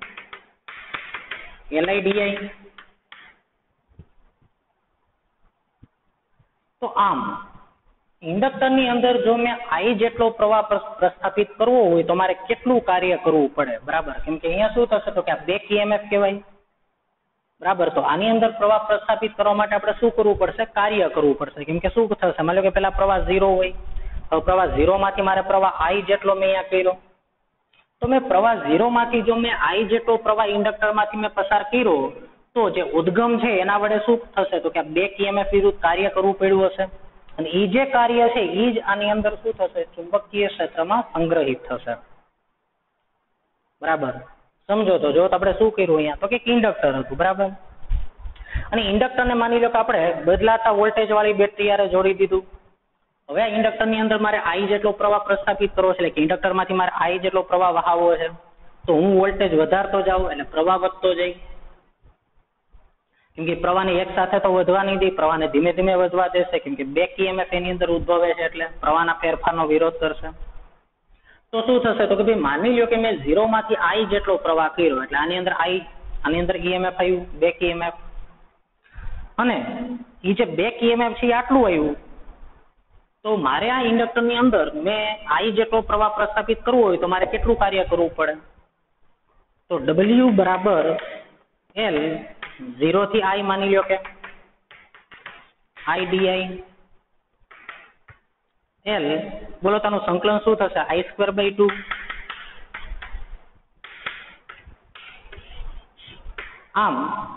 L I D I. તો આમ ઇન્ડક્ટરની અંદર જો મેં આઈ જેટલો પ્રવાહ પ્રસ્થાપિત કરવો હોય તો મારે કેટલું કાર્ય કરવું પડે? બરાબર, કેમ કે અહીંયા શું થશે તો કે આ બેક ઈએમએફ કહેવાય. બરાબર, તો આની અંદર પ્રવાહ પ્રસ્થાપિત કરવા માટે આપણે શું કરવું પડશે? કાર્ય કરવું પડશે. કેમ કે શું થશે? માની લો કે પેલા પ્રવાહ ઝીરો હોય, તો પ્રવાહ ઝીરો માંથી મારે પ્રવાહ આઈ જેટલો મેં અહીંયા કર્યો, તો મેં પ્રવાહ ઝીરો માંથી જો મેં આઈ જેટલો પ્રવાહ ઇન્ડક્ટર માંથી મેં પસાર કર્યો, તો જે ઉદ્ગમ છે એના વડે શું થશે તો કે બેક ઈએમએફ વિરુદ્ધ કાર્ય કરવું પડ્યું હશે. અને એ જે કાર્ય છે એ જ આની અંદર શું થશે? ચુંબકીય ક્ષેત્રમાં સંગ્રહિત થશે. બરાબર, સમજો તો જો આપણે શું કર્યું અહીંયા તો કે ઇન્ડક્ટર હતું. બરાબર, અને ઇન્ડક્ટરને માની લો કે આપણે બદલાતા વોલ્ટેજ વાળી બેટરી હારે જોડી દીધું. હવે આ ઇન્ડક્ટરની અંદર મારે આઈ જેટલો પ્રવાહ પ્રસ્થાપિત કરવો છે, એટલે કે ઇન્ડક્ટરમાંથી મારે આઈ જેટલો પ્રવાહ વહાવવો છે, તો હું વોલ્ટેજ વધારતો જાઉં એટલે પ્રવાહ વધતો જાય. કેમ કે પ્રવાહને એક સાથે તો વધવા નહીં દે, પ્રવાહને ધીમે ધીમે વધવા દેશે. કેમ કે બેક ઈએમએફ એની અંદર ઉદ્ભવે છે એટલે પ્રવાહના ફેરફારનો વિરોધ કરશે. તો શું થશે તો કે ભાઈ માની લ્યો કે મેં ઝીરો માંથી આઈ જેટલો પ્રવાહ કર્યો, એટલે આની અંદર આઈ, આની અંદર ઈએમએફ આવ્યું, બેક ઈએમએફ. અને એ જે બેક ઈએમએફ છે આટલું આવ્યું, તો મારે આ ઇન્ડક્ટરની અંદર મેં આઈ જેટલો પ્રવાહ પ્રસ્થાપિત કરવો હોય તો મારે કેટલું કાર્ય કરવું પડે? તો ડબલ્યુ બરાબર એલ ઝીરો થી આઈ માની લ્યો કે આઈ ડીઆઈ એલ, બોલો તાનું સંકલન શું થશે? I square by two. આમ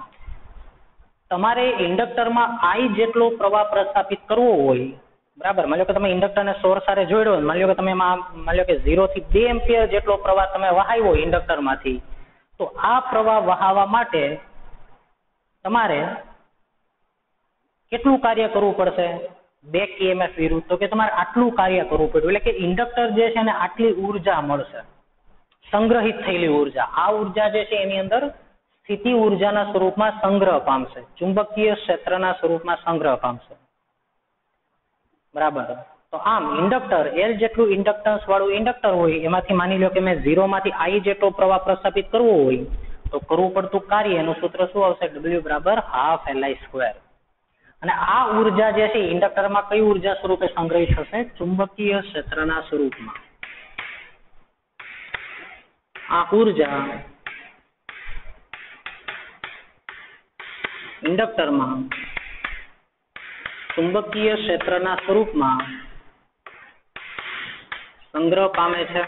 તમારે ઇન્ડક્ટરમાં આઈ જેટલો પ્રવાહ પ્રસ્થાપિત કરવો હોય, બરાબર, માની લો કે તમે ઇન્ડક્ટરને સોર્સ સાથે જોડ્યો, માની લો કે તમે એમાં માની લો કે ઝીરો થી બે એમ્પિયર જેટલો પ્રવાહ તમે વહાવ્યો ઇન્ડક્ટરમાંથી, તો આ પ્રવાહ વહાવવા માટે તમારે કેટલું કાર્ય કરવું પડશે બેક ઈએમએફ વિરુદ્ધ? તો કે તમારે આટલું કાર્ય કરવું પડ્યું. એટલે કે ઇન્ડક્ટર જે છે ને આટલી ઉર્જા મળશે, સંગ્રહિત થયેલી ઉર્જા. આ ઉર્જા જે છે એની અંદર સ્થિતિ ઉર્જાના સ્વરૂપમાં સંગ્રહ પામશે, ચુંબકીય ક્ષેત્રના સ્વરૂપમાં સંગ્રહ પામશે. બરાબર, તો આમ ઇન્ડક્ટર એલ જેટલું ઇન્ડક્ટન્સ વાળું ઇન્ડક્ટર હોય, એમાંથી માની લો કે મેં ઝીરો માંથી આઈ જેટલો પ્રવાહ પ્રસ્થાપિત કરવો હોય તો કરવું પડતું કાર્ય, એનું સૂત્ર શું આવશે? ડબલ્યુ બરાબર હાફ એલ આઈ સ્ક્વેર. અને આ ઉર્જા જે છે ઇન્ડક્ટરમાં કઈ ઉર્જા સ્વરૂપે સંગ્રહિત થશે? ચુંબકીય ક્ષેત્રના સ્વરૂપમાં. આ ઉર્જા ઇન્ડક્ટરમાં ચુંબકીય ક્ષેત્રના સ્વરૂપમાં સંગ્રહ પામે છે.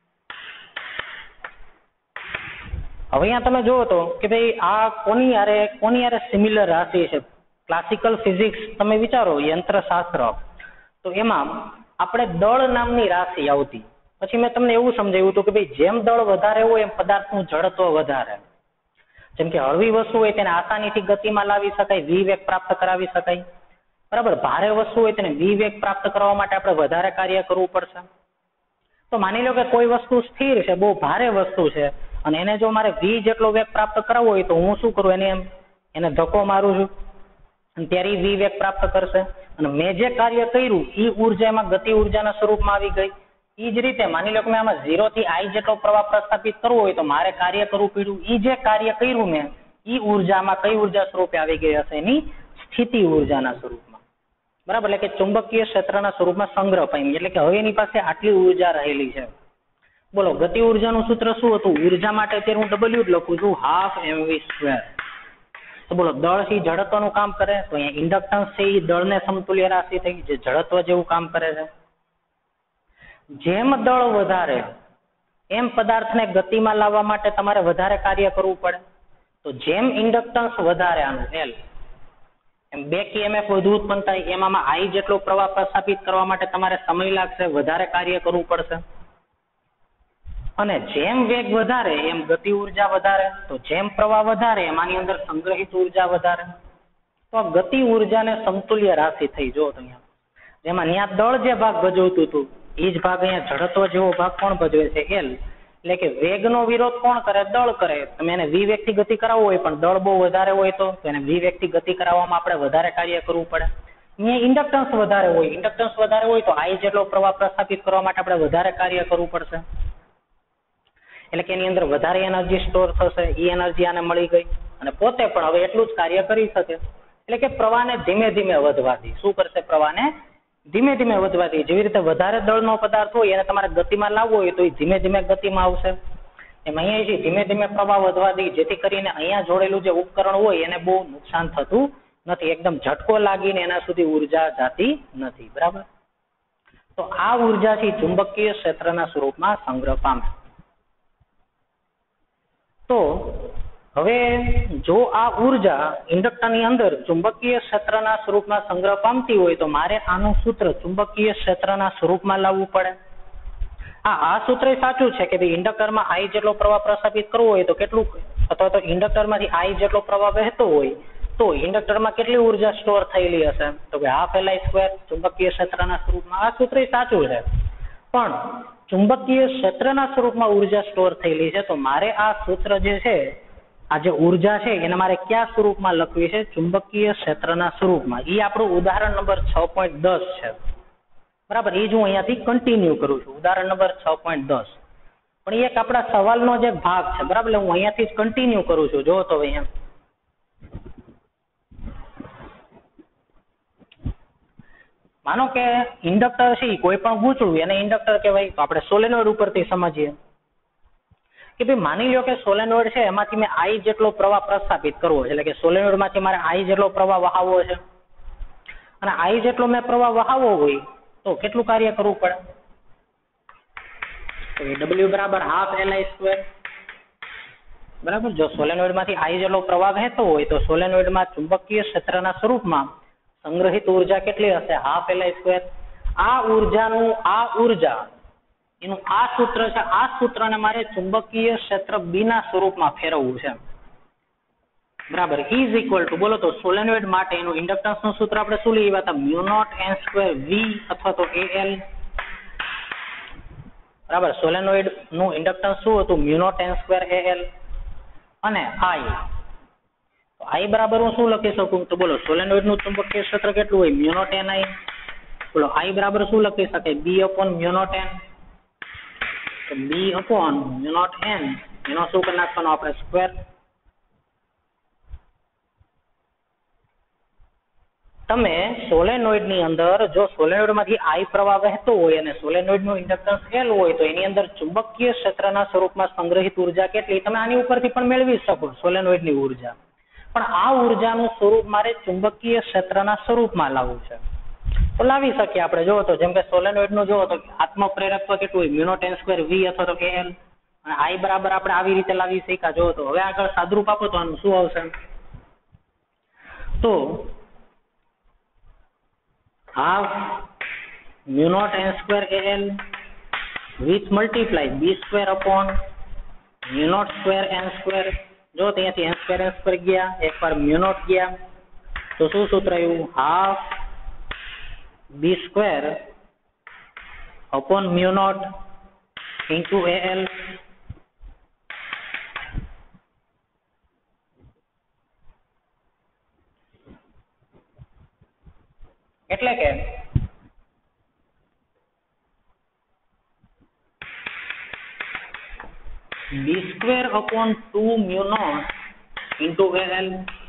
હવે અહીંયા તમે જુઓ તો કે ભાઈ આ કોની યારે કોની યારે સિમિલર રાશિ છે? ક્લાસિકલ ફિઝિક્સ તમે વિચારો, યંત્રશાસ્ત્ર, તો એમાં આપણે દળ નામની રાશિ આવતી. પછી મેં તમને એવું સમજાવ્યું હતું કે ભાઈ જેમ દળ વધારે હોય એમ પદાર્થનું જડત્વ વધારે. જેમ કે હળવી વસ્તુ હોય તેને આસાનીથી ગતિમાં લાવી શકાય, વિવેગ પ્રાપ્ત કરાવી શકાય. બરાબર, ભારે વસ્તુ હોય તેને વિવેગ પ્રાપ્ત કરવા માટે આપણે વધારે કાર્ય કરવું પડશે. તો માની લો કે કોઈ વસ્તુ સ્થિર છે, બહુ ભારે વસ્તુ છે, અને એને જો મારે વી જેટલો વેગ પ્રાપ્ત કરવો હોય તો હું શું કરું? એને એમ એને ધક્કો મારું છું, અને ત્યારે વી વેગ પ્રાપ્ત કરશે. અને મેં જે કાર્ય કર્યું એ ઉર્જા એમાં ગતિ ઉર્જાના સ્વરૂપમાં આવી ગઈ. એ જ રીતે માની લો કે મેં આમાં ઝીરો થી આઈ જેટલો પ્રવાહ પ્રસ્થાપિત કરવો હોય તો મારે કાર્ય કરવું પડ્યું. એ જે કાર્ય કર્યું મેં એ ઉર્જામાં કઈ ઉર્જા સ્વરૂપે આવી ગઈ હશે? એની સ્થિતિ ઉર્જાના સ્વરૂપમાં. બરાબર, એટલે કે ચુંબકીય ક્ષેત્રના સ્વરૂપમાં સંગ્રહ પામી. એટલે કે હવે એની પાસે આટલી ઉર્જા રહેલી છે. બોલો, ગતિ ઉર્જાનું સૂત્ર શું હતું? ઉર્જા માટે અત્યારે હું ડબલ્યુ જ લખું છું, હાફ એમવી સ્ક્વેર. તો બોલો, દળ થી જડત્વનું કામ કરે તો અહીંયા ઇન્ડક્ટન્સ છે એ દળને સમતુલ્ય રાશિ થઈ, જે જડત્વ જેવું કામ કરે છે. જેમ દળ વધારે એમ પદાર્થને ગતિમાં લાવવા માટે તમારે વધારે કાર્ય કરવું પડે. તો જેમ ઇન્ડક્ટન્સ વધારે આનું એલ, એમ બેક ઈએમએફ વધુ ઉત્પન્ન થાય, એમાં આઈ જેટલો પ્રવાહ પ્રસ્થાપિત કરવા માટે તમારે સમય લાગશે, વધારે કાર્ય કરવું પડશે. અને જેમ વેગ વધારે એમ ગતિ ઉર્જા વધારે, તો જેમ પ્રવાહ વધારે એમ આની અંદર સંગ્રહિત ઉર્જા વધારે. તો આ ગતિ ઉર્જાને સમતુલ્ય રાશિ થઈ. જો અહીંયા જેમાં ત્યાં દળ જે ભાગ ભજવતું હતું એ જ ભાગ અહીંયા જડત્વ જેવો ભાગ કોણ ભજવે છે? એલ. એટલે કે વેગનો વિરોધ કોણ કરે? દળ કરે. તમે એને વી વેગથી ગતિ કરાવવું હોય પણ દળ બહુ વધારે હોય તો એને વી વેગથી ગતિ કરાવવામાં આપણે વધારે કાર્ય કરવું પડે. અહીંયા ઇન્ડક્ટન્સ વધારે હોય, ઇન્ડક્ટન્સ વધારે હોય તો આઈ જેટલો પ્રવાહ પ્રસ્થાપિત કરવા માટે આપણે વધારે કાર્ય કરવું પડશે. એટલે કે એની અંદર વધારે એનર્જી સ્ટોર થશે, એ એનર્જી આને મળી ગઈ અને પોતે પણ હવે એટલું જ કાર્ય કરી શકે. એટલે કે પ્રવાહને ધીમે ધીમે વધવા દે. શું કરશે? પ્રવાહને ધીમે ધીમે વધવા દે. જેવી રીતે વધારે દળનો પદાર્થ હોય એને તમારે ગતિમાં લાવવો હોય તો એ ધીમે ધીમે ગતિમાં આવશે. એમ અહીંયા જે ધીમે ધીમે પ્રવાહ વધવા દે જેથી કરીને અહીંયા જોડેલું જે ઉપકરણ હોય એને બહુ નુકસાન થતું નથી. એકદમ ઝટકો લાગીને એના સુધી ઉર્જા જાતી નથી. બરાબર. તો આ ઉર્જાથી ચુંબકીય ક્ષેત્રના સ્વરૂપમાં સંગ્રહ પામે. તો હવે જો આ ઉર્જા ઇન્ડક્ટરની અંદર ચુંબકીય ક્ષેત્રના સ્વરૂપમાં સંગ્રહ પામતી હોય તો મારે આનું સૂત્ર ચુંબકીય ક્ષેત્રના સ્વરૂપમાં લાવવું પડે. આ આ સૂત્ર સાચું છે કે ભાઈ ઇન્ડક્ટરમાં આઈ જેટલો પ્રવાહ પ્રસ્થાપિત કરવો હોય તો કેટલું, અથવા તો ઇન્ડક્ટરમાંથી આઈ જેટલો પ્રવાહ વહેતો હોય તો ઇન્ડક્ટરમાં કેટલી ઉર્જા સ્ટોર થયેલી હશે? તો કે હાફ એલ આઈ સ્ક્વેર ચુંબકીય ક્ષેત્રના સ્વરૂપમાં. આ સૂત્ર સાચું છે પણ ચુંબકીય ક્ષેત્રના સ્વરૂપમાં ઉર્જા સ્ટોર થયેલી છે તો મારે આ સૂત્ર જે છે, આ જે ઉર્જા છે એને મારે કયા સ્વરૂપમાં લખવી છે? ચુંબકીય ક્ષેત્રના સ્વરૂપમાં. એ આપણું ઉદાહરણ નંબર છ પોઈન્ટ દસ છે. બરાબર. એ જ હું અહીંયાથી કન્ટિન્યુ કરું છું. ઉદાહરણ નંબર છ પોઈન્ટ દસ. પણ એ એક આપણા સવાલનો જે ભાગ છે. બરાબર. એટલે હું અહીંયાથી જ કન્ટિન્યુ કરું છું. જો તો અહીંયા માનો કે ઇન્ડક્ટર છે કોઈ પણ ગૂંચળું એને ઇન્ડક્ટર કહેવાય. તો આપણે સોલેનોઇડ ઉપરથી સમજીએ કે ભાઈ માની લો કે સોલેનોઇડ છે એમાંથી મેં આઈ જેટલો પ્રવાહ પ્રસ્થાપિત કરવો છે. એટલે કે સોલેનોઇડમાંથી મારે આઈ જેટલો પ્રવાહ વહાવવો છે અને આઈ જેટલો મેં પ્રવાહ વહાવવો હોય તો કેટલું કાર્ય કરવું પડે? તો ડબલ્યુ બરાબર હાફ એલ આઈ સ્ક્વેર. બરાબર. જો સોલેનોઇડમાંથી આઈ જેટલો પ્રવાહ વહેતો હોય તો સોલેનોઇડમાં ચુંબકીય ક્ષેત્રના સ્વરૂપમાં સંગ્રહિત ઉર્જા કેટલી હશે? Half L I square. આ ઉર્જાનું આ ઉર્જા એનું આ સૂત્ર છે. આ સૂત્રને મારે ચુંબકીય ક્ષેત્ર બી ના સ્વરૂપમાં ફેરવવું છે. બરાબર. ઇઝ ઇક્વલ ટુ બોલો તો સોલેનોઇડ માટે એનું ઇન્ડક્ટન્સનું સૂત્ર આપણે શું લેવા હતા? Mu naught N square V અથવા તો એ એલ. બરાબર. સોલેનોઇડ નું ઇન્ડક્ટન્સ શું હતું? Mu naught N square A L. અને આઈ આઈ બરાબર હું શું લખી શકું? તો બોલો સોલેનોઇડ નું ચુંબકીય ક્ષેત્ર કેટલું હોય? Mu naught N I. બોલો આઈ બરાબર શું લખી શકાય? B upon mu naught N. તો B upon mu naught N એનો શું કરી નાખવાનો આપણે? સ્ક્વેર. તમે સોલેનોઇડ ની અંદર જો સોલેનોઇડ માંથી આઈ પ્રવાહ વહેતો હોય અને સોલેનોઇડ નું ઇન્ડક્ટન્સ એલ હોય તો એની અંદર ચુંબકીય ક્ષેત્રના સ્વરૂપમાં સંગ્રહિત ઉર્જા કેટલી તમે આની ઉપરથી પણ મેળવી શકો સોલેનોઇડ ની ઉર્જા. પણ આ ઉર્જાનું સ્વરૂપ મારે ચુંબકીય ક્ષેત્રના સ્વરૂપમાં લાવવું છે. તો લાવી શકીએ આપણે. જોવો તો જેમ કે સોલેનોઇડ નું જોવો તો આત્મ પ્રેરકત્વ કેટલું હોય? Mu naught N square V અથવા તો એલ. અને આઈ બરાબર આપણે આવી રીતે લાવી શક્યા. જોવો તો હવે આગળ સાદુરૂપ આપો તો આનું શું આવશે? તો half mu naught N square A L with multiply B square upon mu naught square N square. જો ત્યાંથી એન સ્ક્વેર એન સ્ક્વેર ગયા, એકવાર મ્યુ નોટ ગયા તો શું સૂત્ર આવ્યું? Half B square upon mu naught into A L. એટલે કે B square upon two mu naught into A L.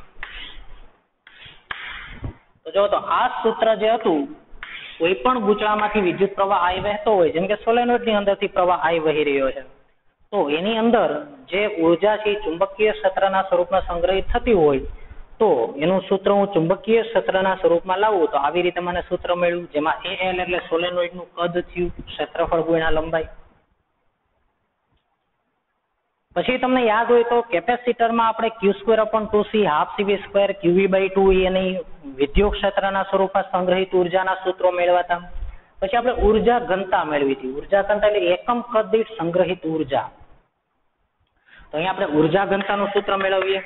તો જો તો આ સૂત્ર જે હતું કોઈ પણ ગૂંચળામાંથી વિદ્યુત પ્રવાહ આઈ વહેતો હોય જેમ કે સોલેનોઇડ ની અંદરથી પ્રવાહ આઈ વહી રહ્યો છે તો એની અંદર જે ઉર્જા છે ચુંબકીય ક્ષેત્રના સ્વરૂપમાં સંગ્રહિત થતી હોય તો એનું સૂત્ર હું ચુંબકીય ક્ષેત્રના સ્વરૂપમાં લાવું તો આવી રીતે મને સૂત્ર મળ્યું જેમાં એ એલ એટલે સોલેનોઇડનું કદ થયું, ક્ષેત્રફળ ગુણ્યા લંબાઈ. પછી તમને યાદ હોય તો કેપેસિટરમાં આપણે Q square upon two C half C V square Q V by two એની વિદ્યુત ક્ષેત્રના સ્વરૂપમાં સંગ્રહિત ઉર્જાના સૂત્રો મેળવ્યા હતા. પછી આપણે ઉર્જા ઘનતા મેળવી હતી. ઉર્જા ઘનતા એટલે એકમ કદ દીઠ સંગ્રહિત ઉર્જા. તો અહીંયા આપણે ઉર્જા ઘનતાનું સૂત્ર મેળવીએ.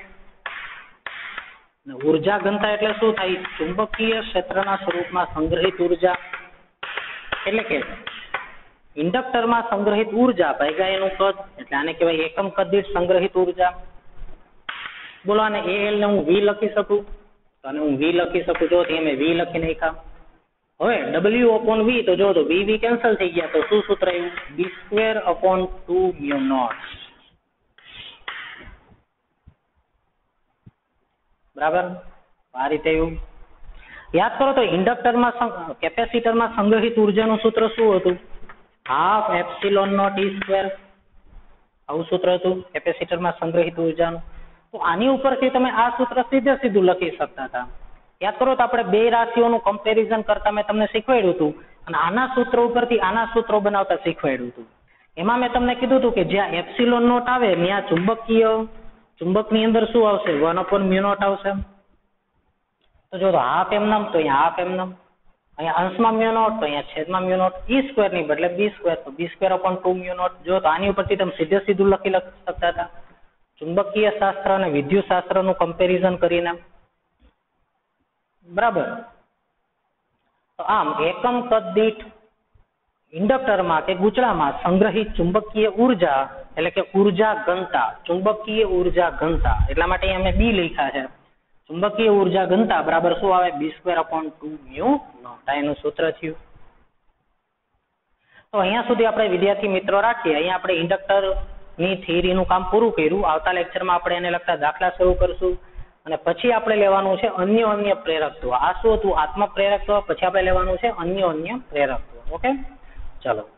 ઉર્જા ઘનતા એટલે શું થાય? ચુંબકીય ક્ષેત્રના સ્વરૂપમાં સંગ્રહિત ઉર્જા એટલે કે ઇન્ડક્ટરમાં સંગ્રહિત ઉર્જા ભાગ્યા એનું કદ એટલે આને કહેવાય એકમ કદ દીઠ સંગ્રહિત ઉર્જા. બોલો આને એ એલ ને હું વી લખી શકું તો આને હું વી લખી શકું. જો મેં વી લખી નાખ્યા. હવે ડબલ્યુ અપોન વી તો જો તો વી વી કેન્સલ થઈ ગયા તો શું સૂત્ર આવ્યું? B square upon two mu naught. બરાબર આ રીતે આવ્યું. યાદ કરો તો ઇન્ડક્ટરમાં કેપેસિટરમાં સંગ્રહિત ઉર્જાનું સૂત્ર શું હતું? Half epsilon naught E square. આવું સૂત્ર હતું કેપેસિટરમાં સંગ્રહિત ઉર્જાનું. તો આની ઉપરથી તમે આ સૂત્ર સીધે સીધું લખી શકતા હતા. યાદ કરો તો આપણે બે રાશિઓનું કમ્પેરિઝન કરતા મેં તમને શીખવાડ્યું હતું અને આના સૂત્ર ઉપરથી આના સૂત્રો બનાવતા શીખવાડ્યું હતું. એમાં મેં તમને કીધું હતું કે જ્યાં એપ્સિલોન નોટ આવે ત્યાં ચુંબકીય ચુંબકની અંદર શું આવશે? વન અપોન મ્યુ નોટ આવશે. તો જો હાફ એમ નામ તો અહીંયા હાફ એમ નામ, અહીંયા અંશમાં મ્યુ નોટ તો અહીંયા છેદમાં મ્યુ નોટ, ઈ સ્ક્વેર ની બદલે બી સ્ક્વેર તો B square upon two mu naught. જો તો આની ઉપરથી તમે સીધે સીધું લખી શકતા હતા ચુંબકીય શાસ્ત્ર અને વિદ્યુત શાસ્ત્રનું કમ્પેરિઝન કરીને. બરાબર. તો આમ એકમ કદ દીઠ ઇન્ડક્ટરમાં કે ગુચડામાં સંગ્રહિત ચુંબકીય ઉર્જા એટલે કે ઉર્જા ઘનતા, ચુંબકીય ઉર્જા ઘનતા એટલા માટે અમે બી લખ્યા છે. ચુંબકીય ઉર્જા ઘનતા બરાબર શું આવે? B square upon two mu naught. એનું સૂત્ર થયું. તો અહીંયા સુધી આપણે વિદ્યાર્થી મિત્રો રાખીએ. અહીંયા આપણે ઇન્ડક્ટર ની થિયરીનું કામ પૂરું કર્યું. આવતા લેક્ચરમાં આપણે એને લગતા દાખલા શરૂ કરશું અને પછી આપણે લેવાનું છે અન્ય અન્ય પ્રેરકત્વ. આ શું હતું? આત્મ પ્રેરકત્વ. પછી આપણે લેવાનું છે અન્ય અન્ય પ્રેરકત્વ. ઓકે, ચલો.